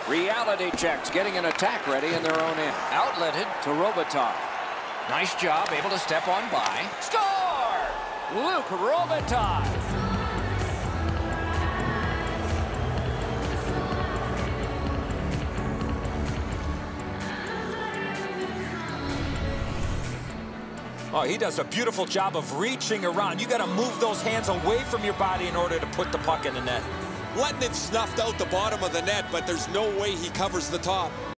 Reality checks, getting an attack ready in their own end. Outletted to Robitaille. Nice job, able to step on by. Score! Luke Robitaille. Oh, he does a beautiful job of reaching around. You got to move those hands away from your body in order to put the puck in the net. Letting it snuffed out the bottom of the net, but there's no way he covers the top.